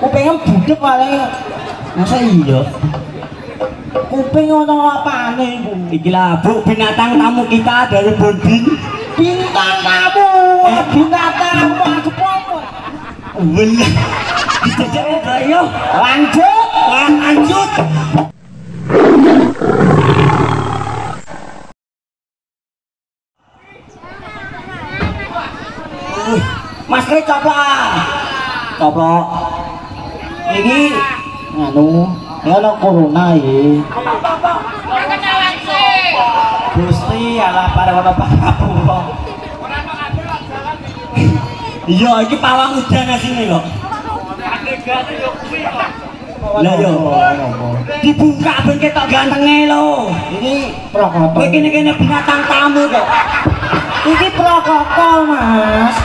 Kupingnya budek paling. Masa iya? Kuping ono apane iku? Iki lah Bu, binatang tamu kita dari Bonding. Bintang tamu, binatang aku apa? Welah. Dijajak ayo. Lanjut, lanjut. Mas Kri coplok. Ini anu, ya ono corona iki. Gusti ala para pangapura. Iya, iki pawang udan asine kok. Lah yo. Dibuka ben ketok gantenge lho. Iki protokol. Kowe kene-kene binatang tamu kok. Iki protokol, Mas.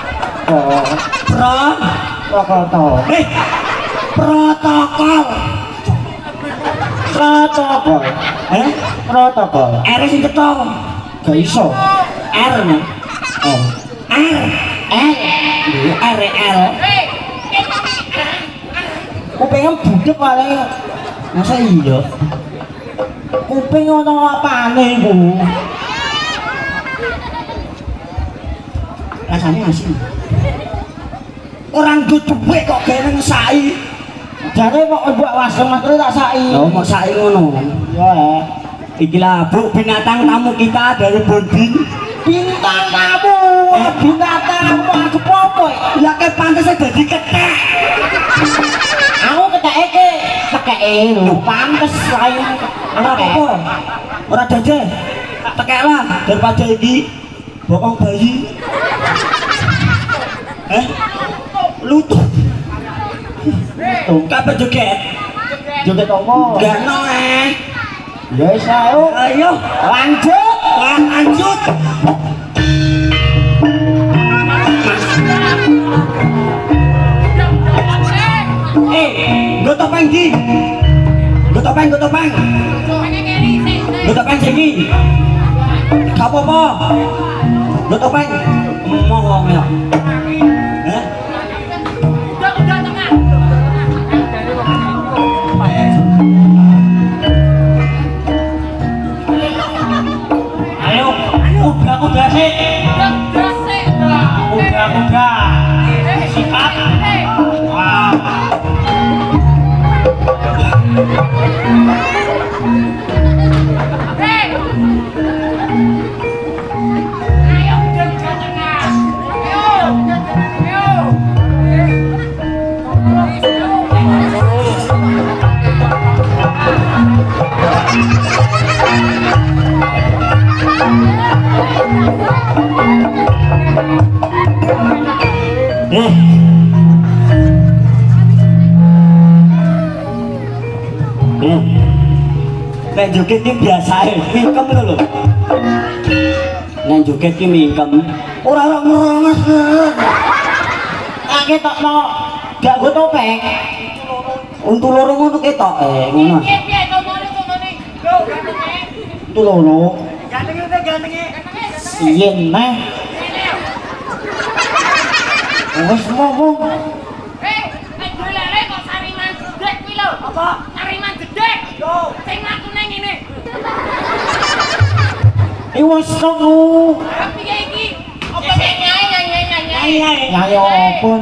Protokol. Protokol. Protokol. Protokol. R sing cetha. Gak iso. R nih. Oh. R. Kupingnya budek paling. Masa iya? Kuping ono apane iku? Rasanya asin. Orang duwe kok gene ngesaki. Jane kok mbok wasem Mas tak saki. Lho mau saki ngono. Ya. Iki lah Bu, binatang tamu kita dari Bonding. Bintang tamu, binatang aku apa? Ya ke pantes dadi kethek. Aku ketheke, tekeke lho, pantes lain. Ora apa-apa. Ora jajah. Tekek lah daripada iki bokong bayi. Lutut. Tuh, Kabeh joget. joget opo? Gak no Ya wis ayo lanjut. Gue topeng di. Gue topeng. Gue topeng sini. Gak apa-apa. Gue topeng. Ngomong ya. Udah sih. Udah. Sikat. Nek joget ki biasa mingkem lho. Nek joget ki mingkem. Ora ngeronges. Tak ketokno gak go topeng. Untu loro ngono ketok ngono. Piye ngomongane. Lho, gantenge. Itu lho. Gantenge. Yen meh. Wes ngomong. Dolane kok sariman gedek kuwi lho. Apa? Sariman gedek. Yo, sing lakune ngene. Wes ngono. Piye iki? Apa sing nyanyi? Ya ampun,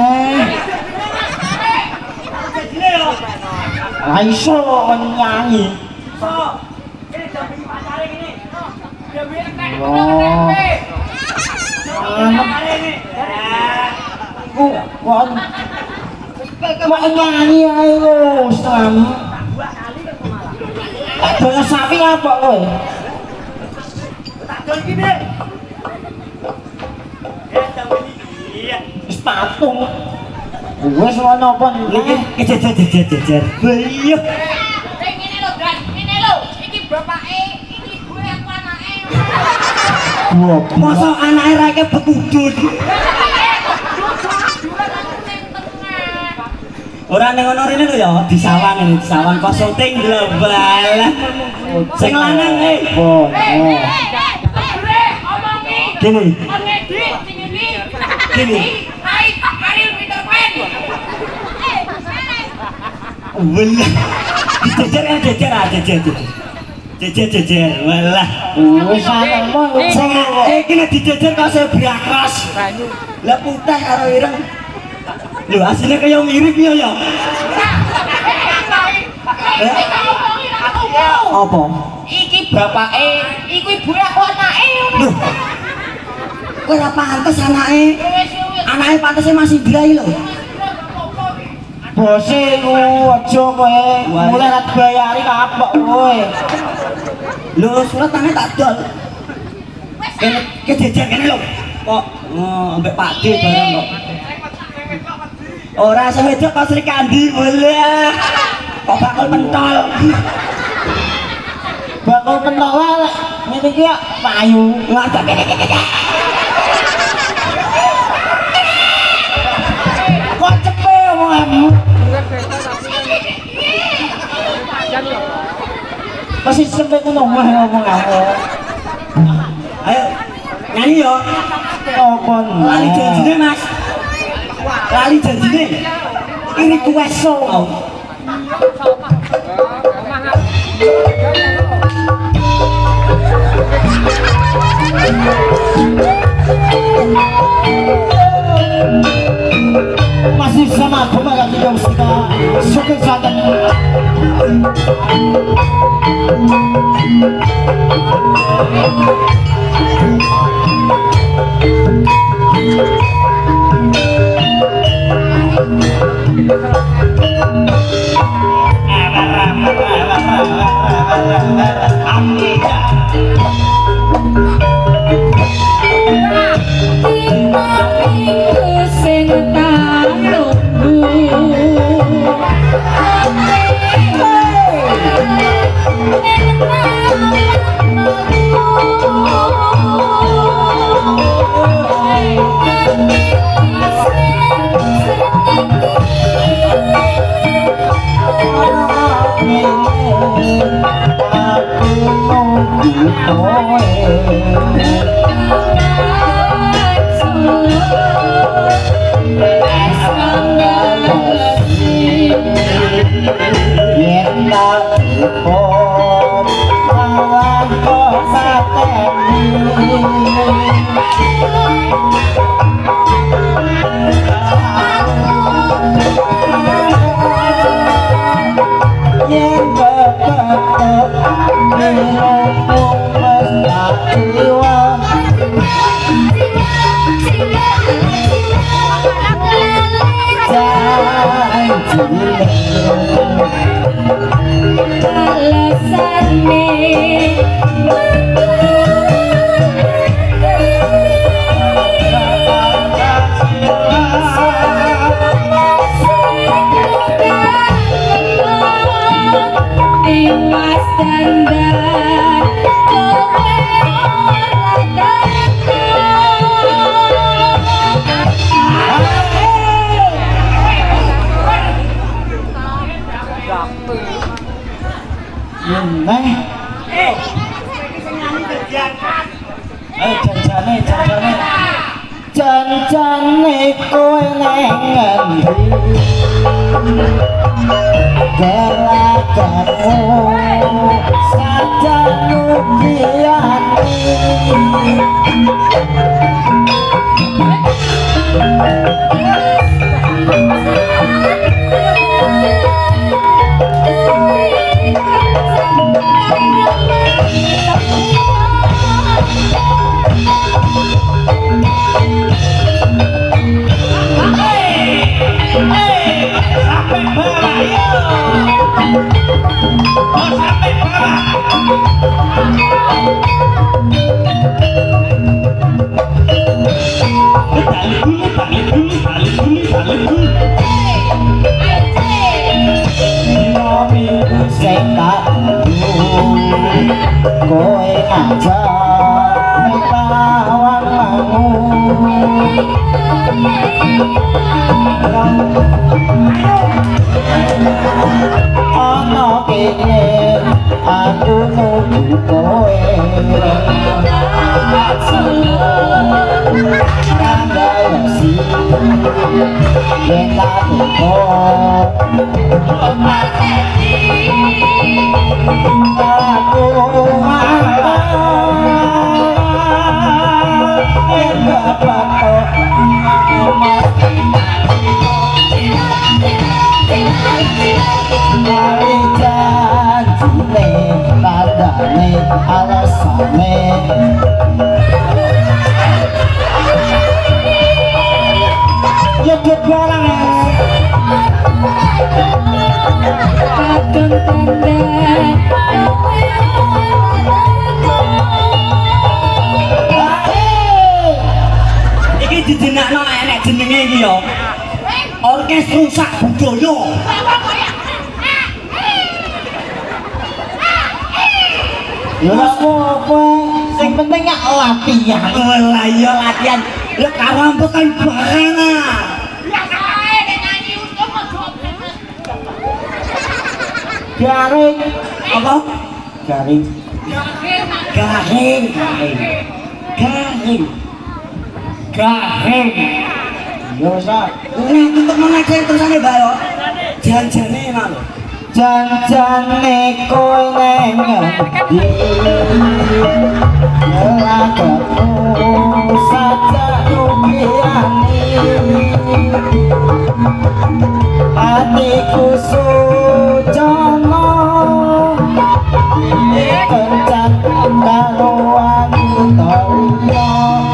Lah iso nyanyi. So, ini dampingi pacare ngene. Dampingi nek Kok nyanyi ae lho, Sam. Donya sapi apa kowe? tak dol iki, Dik. Ya dampingi iki. Wis patung. Wis ngono apa Iki jejer. Iya. Ngene lho, Gan. Ngene lho. Iki bapake, iki gue aku anake. Masa anake rake bekudut. Ora ning ngono rene lho ya, disawang kok syuting global. Sing lanang Gini. Gini. Hai, Ariel Peter Pan. Belah. Dijejer ya jejer aja jejer. Jejer walah. Wis anemu Sing iki nek dijejer kok saya brakos. Lah putih karo ireng. Lho asline kaya mirip ya. Apa? Iki bapake, iku ibuke aku anake. Lho. Kowe ora pantes anake. Anake pantese masih drai lho. bose ku aja kowe mulai ra dibayari kapok kowe. Lho surat tangan tak dol. Kene kejejer kene lho. Kok ambek Pak D bareng kok. Ora sing wedok kok Sri Kandi boleh. Kok bakal pentol. Bakal pentol ngene iki ya payu. Ngadeg. Kok cepe omonganmu? Masih sampai ngono ngomong aku. Ayo nyanyi yo. Apa Lali janjine Mas. Lali janjine. ini kuweso. Masih sama aku malah tidak usah suka sangat. Janjane kowe neng ngendi gerakanmu saja nukiani kowe aja pawang ana kene aku nuju kowe kandhasi yen tak wis rusak budaya. Ya ora apa-apa, sing penting ya latihan. Oh lah iya latihan. Lek karambutan barang ah. Ya kae nek nyanyi untung aja. Garing. Apa? Garing. Garing. Garing. Garing. Ya wis ah. Nah, untuk menaikkan terusannya bayo. Janjane malu. Janjane kowe neng ngendi Lagaku saja ukiani Hatiku sujono Kencat karo wanita liya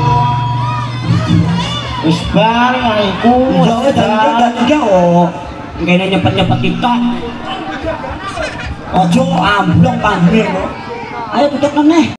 Wis bareng iku Ya oh. Kene nyepet-nyepet kita. Ojo amblong panggil. Ayo tutup meneh.